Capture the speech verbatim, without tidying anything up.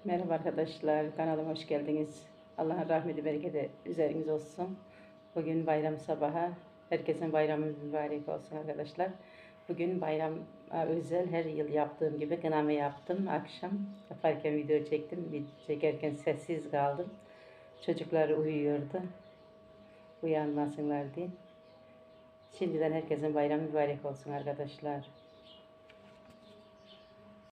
Merhaba arkadaşlar, kanalıma hoş geldiniz. Allah'ın rahmeti, bereketi üzeriniz olsun. Bugün bayram sabahı, herkesin bayramı mübarek olsun arkadaşlar. Bugün bayram özel, her yıl yaptığım gibi kınama yaptım. Akşam yaparken video çektim, video çekerken sessiz kaldım. Çocuklar uyuyordu, uyanmasınlar diye. Şimdiden herkesin bayramı mübarek olsun arkadaşlar.